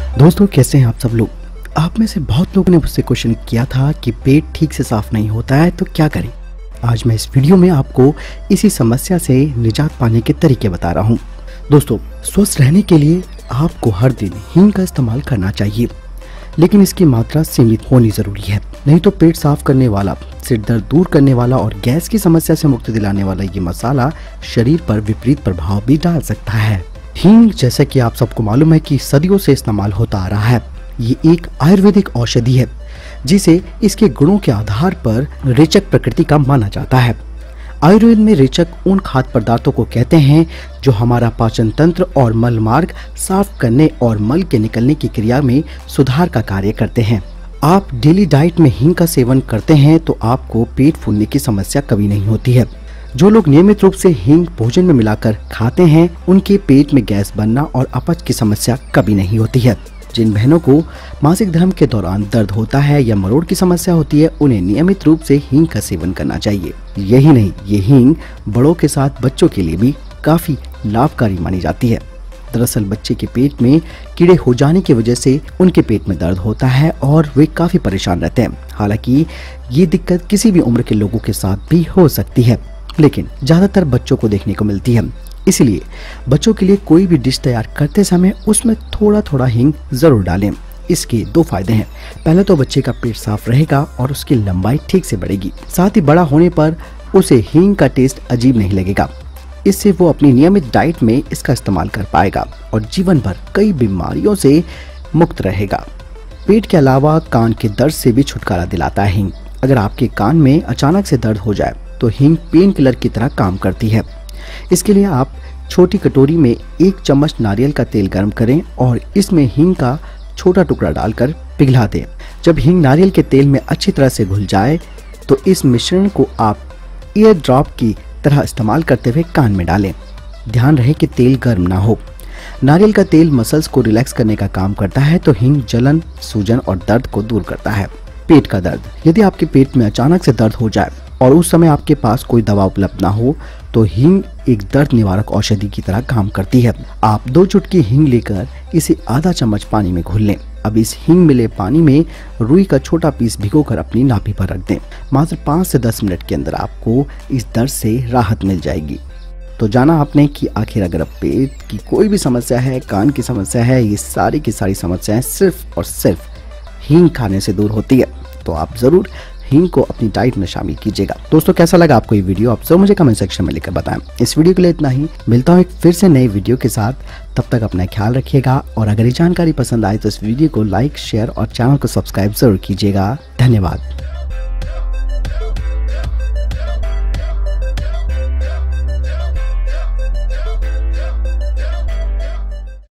दोस्तों कैसे हैं आप सब लोग। आप में से बहुत लोगों ने मुझसे क्वेश्चन किया था कि पेट ठीक से साफ नहीं होता है तो क्या करें। आज मैं इस वीडियो में आपको इसी समस्या से निजात पाने के तरीके बता रहा हूं। दोस्तों स्वस्थ रहने के लिए आपको हर दिन हींग का इस्तेमाल करना चाहिए, लेकिन इसकी मात्रा सीमित होनी जरूरी है। नहीं तो पेट साफ करने वाला, सिर दर्द दूर करने वाला और गैस की समस्या से मुक्ति दिलाने वाला ये मसाला शरीर पर विपरीत प्रभाव भी डाल सकता है। हींग जैसा कि आप सबको मालूम है कि सदियों से इस्तेमाल होता आ रहा है। ये एक आयुर्वेदिक औषधि है जिसे इसके गुणों के आधार पर रेचक प्रकृति का माना जाता है। आयुर्वेद में रेचक उन खाद्य पदार्थों को कहते हैं जो हमारा पाचन तंत्र और मल मार्ग साफ करने और मल के निकलने की क्रिया में सुधार का कार्य करते हैं। आप डेली डाइट में हींग का सेवन करते हैं तो आपको पेट फूलने की समस्या कभी नहीं होती है। जो लोग नियमित रूप से हींग भोजन में मिलाकर खाते हैं उनके पेट में गैस बनना और अपच की समस्या कभी नहीं होती है। जिन बहनों को मासिक धर्म के दौरान दर्द होता है या मरोड़ की समस्या होती है उन्हें नियमित रूप से हींग का सेवन करना चाहिए। यही नहीं, ये हींग बड़ों के साथ बच्चों के लिए भी काफी लाभकारी मानी जाती है। दरअसल बच्चे के पेट में कीड़े हो जाने की वजह से उनके पेट में दर्द होता है और वे काफी परेशान रहते हैं। हालांकि ये दिक्कत किसी भी उम्र के लोगों के साथ भी हो सकती है, लेकिन ज्यादातर बच्चों को देखने को मिलती है। इसलिए बच्चों के लिए कोई भी डिश तैयार करते समय उसमें थोड़ा थोड़ा हींग जरूर डालें। इसके दो फायदे हैं। पहले तो बच्चे का पेट साफ रहेगा और उसकी लंबाई ठीक से बढ़ेगी। साथ ही बड़ा होने पर उसे हींग का टेस्ट अजीब नहीं लगेगा। इससे वो अपनी नियमित डाइट में इसका इस्तेमाल कर पाएगा और जीवन भर कई बीमारियों से मुक्त रहेगा। पेट के अलावा कान के दर्द से भी छुटकारा दिलाता है हींग। अगर आपके कान में अचानक से दर्द हो जाए तो हींग पेन किलर की तरह काम करती है। इसके लिए आप छोटी कटोरी में 1 चम्मच नारियल का तेल गर्म करें और इसमें हींग का छोटा टुकड़ा डालकर पिघला दें। जब हींग नारियल के तेल में अच्छी तरह से घुल जाए तो इस मिश्रण को आप ईयर ड्रॉप की तरह इस्तेमाल करते हुए कान में डालें। ध्यान रहे कि तेल गर्म ना हो। नारियल का तेल मसल्स को रिलैक्स करने का काम करता है तो हींग जलन, सूजन और दर्द को दूर करता है। पेट का दर्द, यदि आपके पेट में अचानक से दर्द हो जाए और उस समय आपके पास कोई दवा उपलब्ध ना हो तो हींग एक दर्द निवारक औषधि की तरह काम करती है। आप 2 चुटकी हींग लेकर इसे आधा चम्मच पानी में घोल लें। अब इस हींग मिले पानी में रुई का छोटा पीस भिगोकर अपनी नाभि पर रख दें। मात्र 5 से 10 मिनट के अंदर आपको इस दर्द से राहत मिल जाएगी। तो जाना आपने कि आखिर अगर पेट की कोई भी समस्या है, कान की समस्या है, ये सारी की सारी समस्याएं सिर्फ और सिर्फ हींग खाने से दूर होती है। तो आप जरूर हींग को अपनी डाइट में शामिल कीजिएगा। दोस्तों कैसा लगा आपको ये वीडियो, आप सब मुझे कमेंट सेक्शन में लिखकर बताएं। इस वीडियो के लिए इतना ही। मिलता हूँ एक फिर से नए वीडियो के साथ। तब तक अपना ख्याल रखिएगा और अगर ये जानकारी पसंद आए तो इस वीडियो को लाइक, शेयर और चैनल को सब्सक्राइब जरूर कीजिएगा। धन्यवाद।